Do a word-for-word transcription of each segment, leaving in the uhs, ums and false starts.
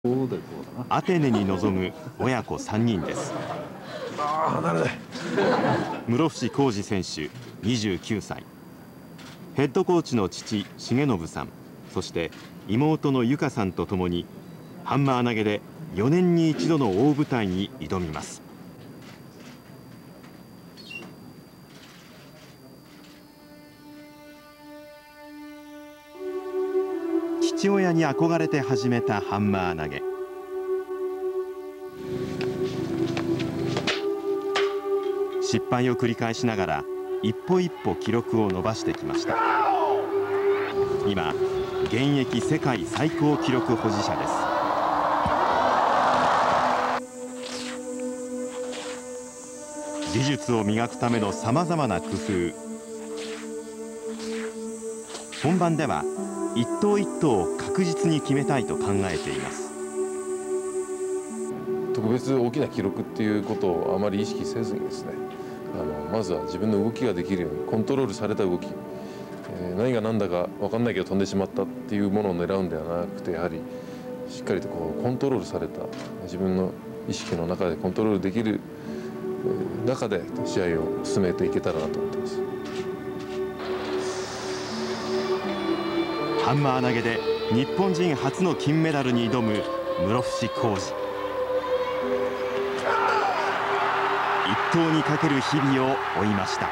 アテネに臨む親子さんにんです。室伏広治選手にじゅうきゅうさい、ヘッドコーチの父重信さん、そして妹の由香さんとともにハンマー投げでよねんに一度の大舞台に挑みます。父親に憧れて始めたハンマー投げ。失敗を繰り返しながら一歩一歩記録を伸ばしてきました。今、現役世界最高記録保持者です。技術を磨くためのさまざまな工夫。本番では一投一投を確実に決めたいと考えています。 特別大きな記録っていうことをあまり意識せずにですね、あのまずは自分の動きができるようにコントロールされた動き、えー、何が何だか分かんないけど飛んでしまったっていうものを狙うんではなくて、やはりしっかりとこうコントロールされた自分の意識の中でコントロールできる中で試合を進めていけたらなと思っています。 ハンマー投げで日本人初の金メダルに挑む室伏広治。一投にかける日々を追いました。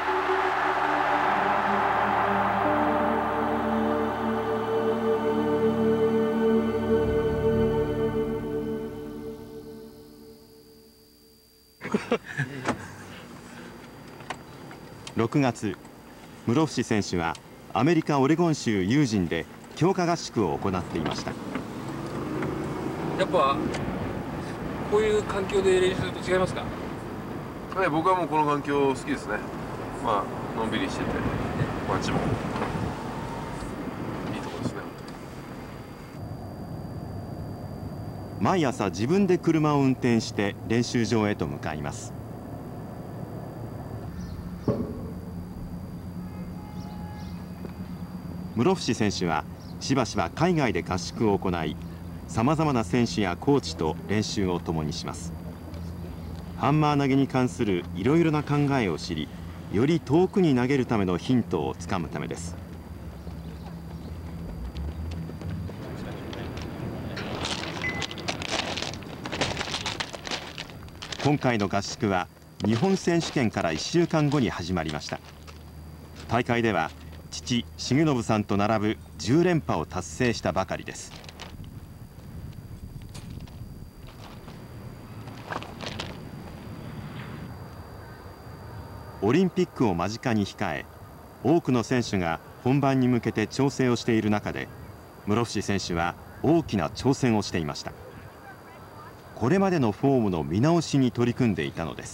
ろくがつ、室伏選手はアメリカ・オレゴン州ユージンで強化合宿を行っていました。 やっぱこういう環境で練習すると違いますか？ はい、僕はもうこの環境好きですね。まあのんびりしてて、街もいいところですね。 毎朝自分で車を運転して練習場へと向かいます。室伏選手はしばしば海外で合宿を行い、さまざまな選手やコーチと練習を共にします。ハンマー投げに関するいろいろな考えを知り、より遠くに投げるためのヒントをつかむためです。今回の合宿は日本選手権からいっしゅうかんごに始まりました。大会では父重信さんと並ぶじゅうれんぱを達成したばかりです。オリンピックを間近に控え、多くの選手が本番に向けて調整をしている中で、室伏選手は大きな挑戦をしていました。これまでのフォームの見直しに取り組んでいたのです。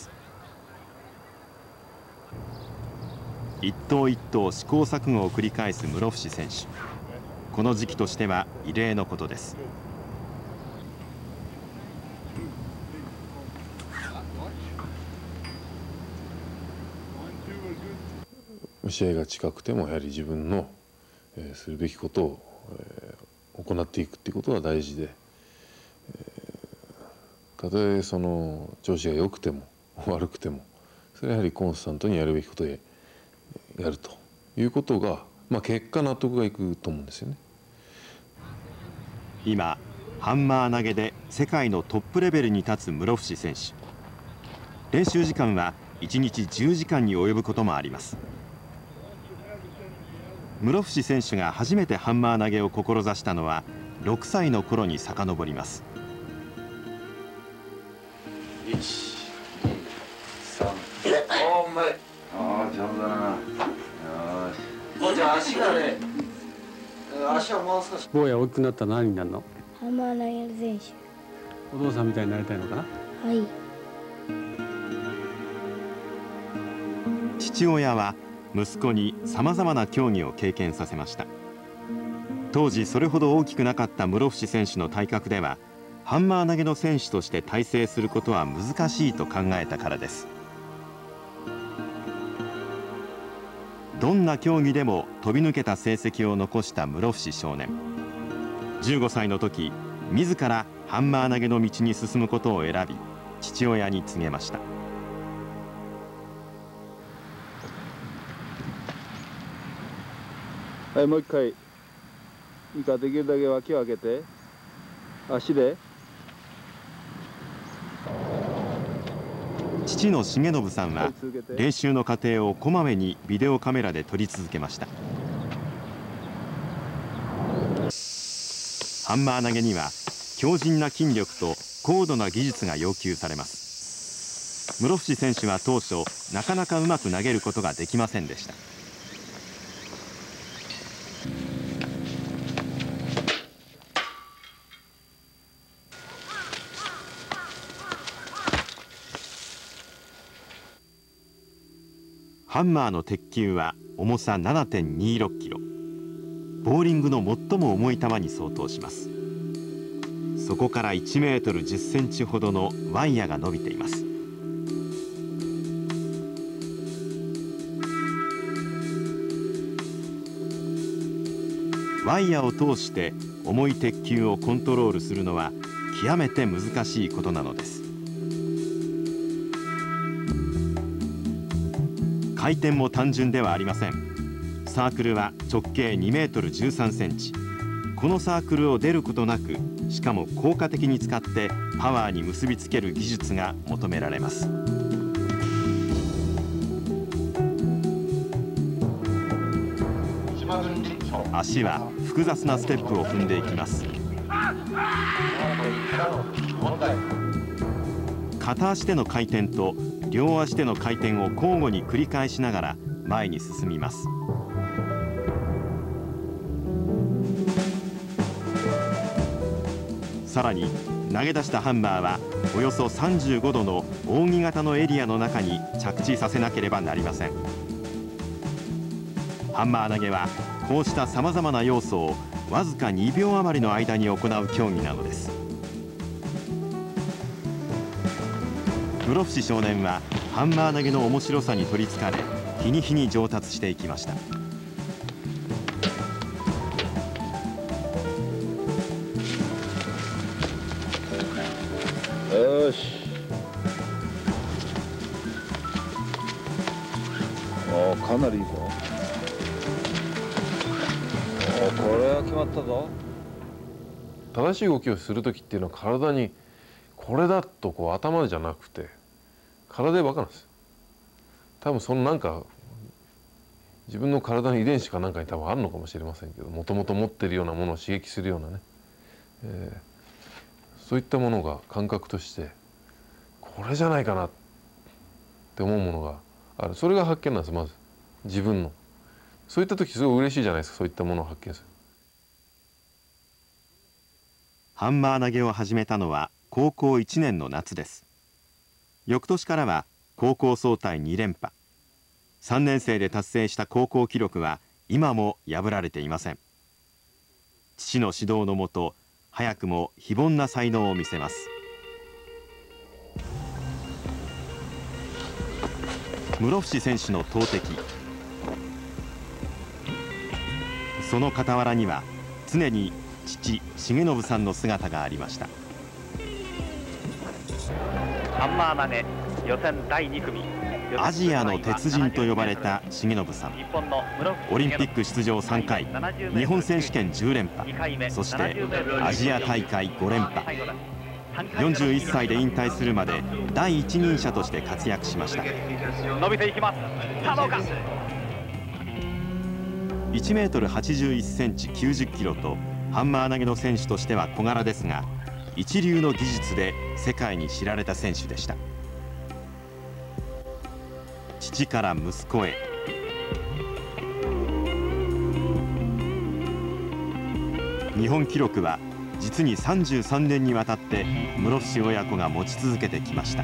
一投一投試行錯誤を繰り返す室伏選手。この時期としては異例のことです。 試合が近くてもやはり自分の、えー、するべきことを、えー、行っていくっていうことが大事で、えー、たとえその調子が良くても悪くても、それはやはりコンスタントにやるべきことでやるということが、まあ、結果納得がいくと思うんですよね。 今ハンマー投げで世界のトップレベルに立つ室伏選手。練習時間はいちにちじゅうじかんに及ぶこともあります。室伏選手が初めてハンマー投げを志したのはろくさいの頃に遡ります。 いち、に、さん、おー、うまい。ああ、上手だな。よし。じゃあ足がね、足はもう少し。 坊や大きくなったら何になるの？ ハンマー投げる選手。 お父さんみたいになりたいのかな？ はい。 父親は息子にさまざまな競技を経験させました。当時それほど大きくなかった室伏選手の体格では、ハンマー投げの選手として大成することは難しいと考えたからです。どんな競技でも飛び抜けた成績を残した室伏少年。じゅうごさいの時、自らハンマー投げの道に進むことを選び、父親に告げました。 はい、もう一回いいか、できるだけ脇を開けて足で。 父の重信さんは練習の過程をこまめにビデオカメラで撮り続けました。ハンマー投げには強靭な筋力と高度な技術が要求されます。室伏選手は当初なかなかうまく投げることができませんでした。ハンマーの鉄球は重さ ななてんにろくキロ、ボーリングの最も重い球に相当します。そこからいちメートルじゅっセンチほどのワイヤが伸びています。ワイヤを通して重い鉄球をコントロールするのは極めて難しいことなのです。回転も単純ではありません。サークルは直径にメートルじゅうさんセンチ。このサークルを出ることなく、しかも効果的に使ってパワーに結びつける技術が求められます。足は複雑なステップを踏んでいきます。片足での回転と両足での回転を交互に繰り返しながら前に進みます。さらに投げ出したハンマーはおよそさんじゅうごどの扇形のエリアの中に着地させなければなりません。ハンマー投げはこうしたさまざまな要素をわずかにびょう余りの間に行う競技なのです。室伏少年はハンマー投げの面白さに取りつかれ、日に日に上達していきました。 よし。おお、かなりいいぞ。おお、これは決まったぞ。 正しい動きをする時っていうのは体にこれだとこう頭じゃなくて体で分かるんです。多分そのなんか自分の体の遺伝子かなんかに多分あるのかもしれませんけど、もともと持ってるようなものを刺激するようなね、えー、そういったものが感覚としてこれじゃないかなって思うものがある。それが発見なんです。まず自分のそういった時すごい嬉しいじゃないですか。そういったものを発見する。 ハンマー投げを始めたのは高校いちねんの夏です。翌年からは高校総体に連覇。さんねん生で達成した高校記録は今も破られていません。父の指導のもと、早くも非凡な才能を見せます。室伏選手の投擲、その傍らには常に父重信さんの姿がありました。 ハンマー投げ予選だいに組、 アジアの鉄人と呼ばれた重信さん。オリンピック出場さんかい、日本選手権じゅう連覇、そしてアジア大会ご連覇。よんじゅういっさいで引退するまで第一人者として活躍しました。 伸びていきます。さあどうか。 いちメートルはちじゅういっセンチきゅうじゅっキロとハンマー投げの選手としては小柄ですが、一流の技術で世界に知られた選手でした。父から息子へ、日本記録は実にさんじゅうさんねんにわたって室伏親子が持ち続けてきました。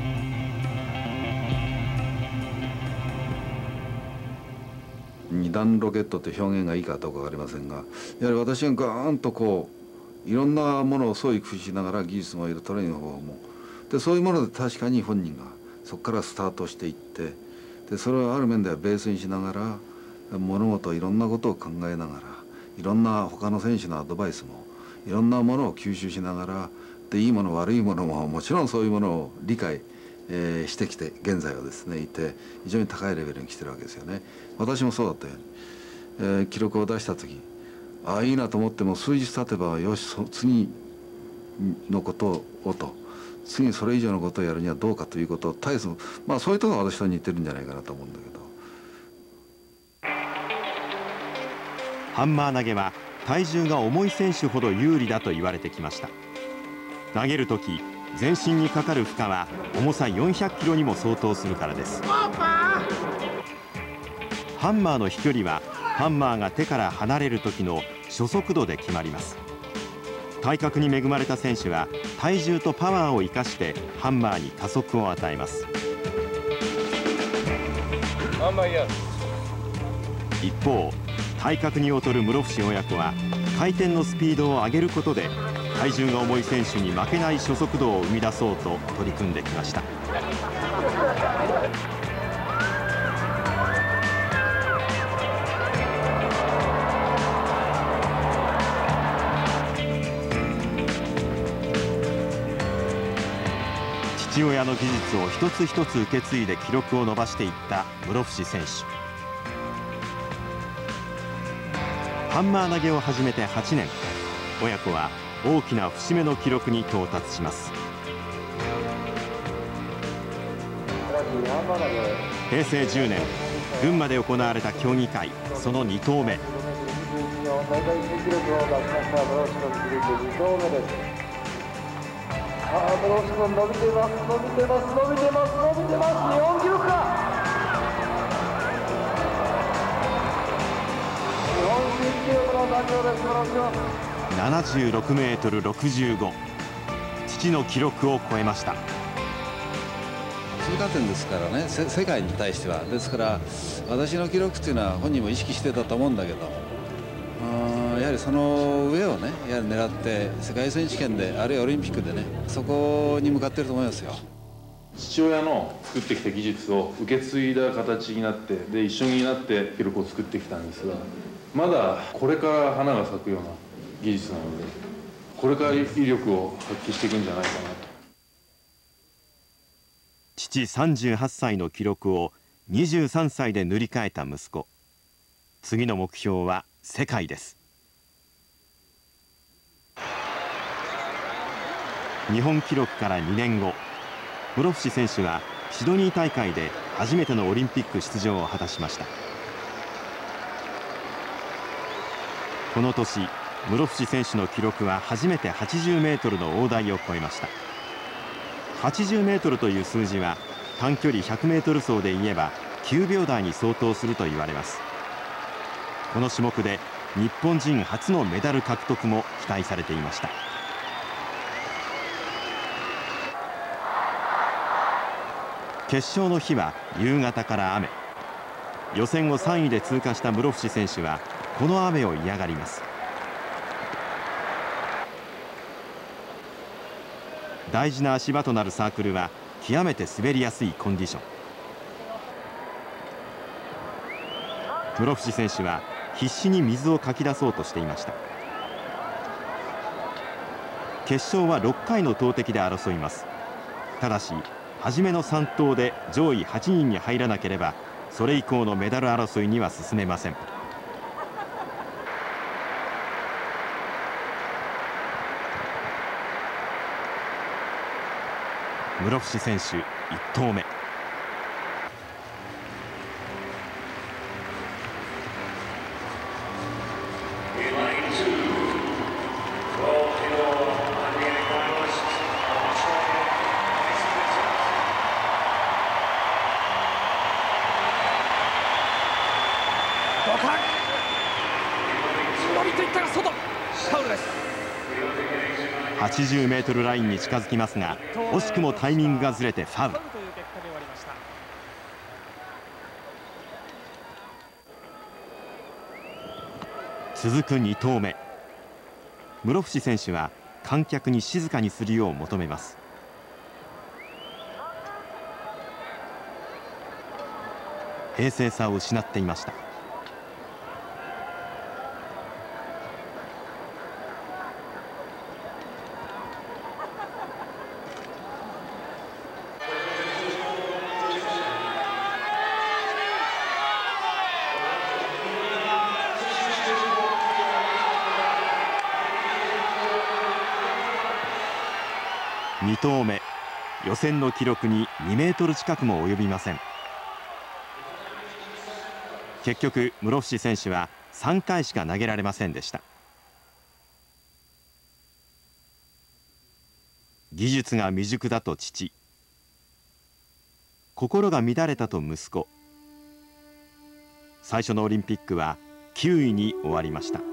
二段ロケットって表現がいいかどうか分かりませんが、やはり私がガーンとこういろんなものを創意工夫しながら、技術もいるトレーニングの方法もで、そういうもので確かに本人がそこからスタートしていって、でそれをある面ではベースにしながら物事いろんなことを考えながら、いろんな他の選手のアドバイスもいろんなものを吸収しながらでいいもの悪いものももちろんそういうものを理解、えー、してきて現在はですねいて非常に高いレベルに来てるわけですよね。私もそうだったように、えー、記録を出した時ああいいなと思っても数日経てばよし次のことをと次それ以上のことをやるにはどうかということを絶えずまあそういうところが私と似てるんじゃないかなと思うんだけど。 ハンマー投げは体重が重い選手ほど有利だと言われてきました。投げる時全身にかかる負荷は重さよんひゃくキロにも相当するからです。ハンマーの飛距離はハンマーが手から離れる時の初速度で決まります。体格に恵まれた選手は体重とパワーを生かしてハンマーに加速を与えます。一方体格に劣る室伏親子は回転のスピードを上げることで体重が重い選手に負けない初速度を生み出そうと取り組んできました。父親の技術を一つ一つ受け継いで記録を伸ばしていった室伏選手。ハンマー投げを始めてはちねん、親子は大きな節目の記録に到達します。へいせいじゅうねん、群馬で行われた競技会、そのに投目。 ああ、室伏君伸びてます、伸びてます、伸びてます、伸びてます、日本記録か。日本新記録の誕生です、室伏君。 ななじゅうろくメートルろくじゅうご、父の記録を超えました。 通過点ですからね、世界に対しては。ですから私の記録っていうのは本人も意識してたと思うんだけど、やはりその上をねやはり狙って世界選手権であるいはオリンピックでねそこに向かっていると思いますよ。 父親の作ってきた技術を受け継いだ形になってで一緒になって記録を作ってきたんですが、まだこれから花が咲くような技術なのでこれから威力を発揮していくんじゃないかなと。 父さんじゅうはっさいの記録をにじゅうさんさいで塗り替えた息子。次の目標は世界です。日本記録からにねんご、室伏選手はシドニー大会で初めてのオリンピック出場を果たしました。この年室伏選手の記録は初めてはちじゅうメートルの大台を超えました。はちじゅうメートルという数字は短距離ひゃくメートル走で言えばきゅうびょうだいに相当すると言われます。この種目で日本人初のメダル獲得も期待されていました。決勝の日は夕方から雨。予選をさんいで通過した室伏選手はこの雨を嫌がります。大事な足場となるサークルは極めて滑りやすいコンディション。室伏選手は必死に水をかき出そうとしていました。決勝はろっかいの投擲で争います。ただし初めのさん投で上位はちにんに入らなければそれ以降のメダル争いには進めません。室伏選手いち投目。 伸びていったが外、ファウルです。 はちじゅうメートルラインに近づきますが惜しくもタイミングがずれてファウル。続くに投目。室伏選手は観客に静かにするよう求めます。平静さを失っていました。 に投目、予選の記録ににメートル近くも及びません。結局室伏選手はさんかいしか投げられませんでした。技術が未熟だと父、心が乱れたと息子。最初のオリンピックはきゅういに終わりました。